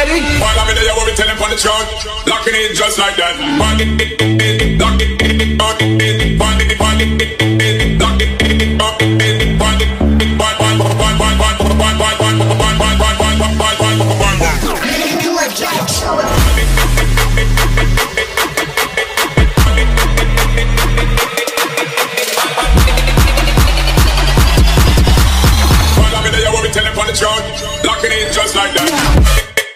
While I'm in there, what we tell him on the chart. Locking it just like that. Lock it, lock it, lock it, lock it, lock it, lock it, lock it, lock locking it just like that.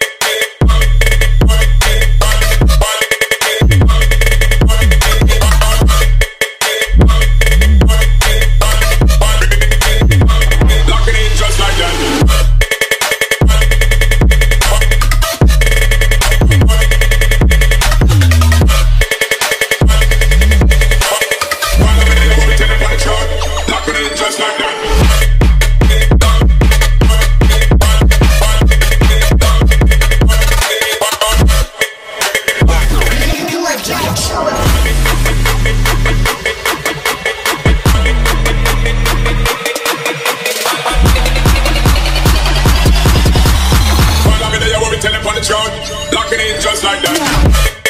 Locking it just like that.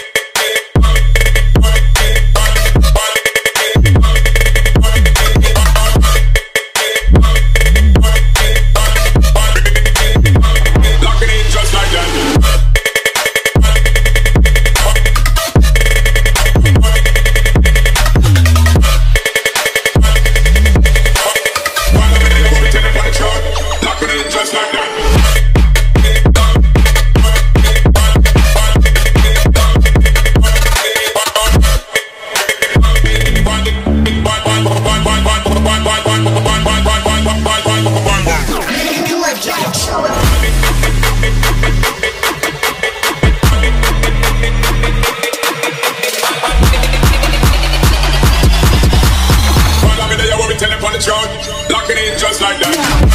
Locking it just like that.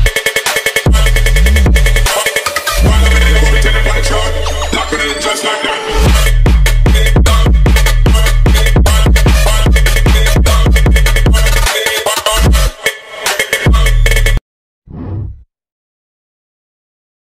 Just like that.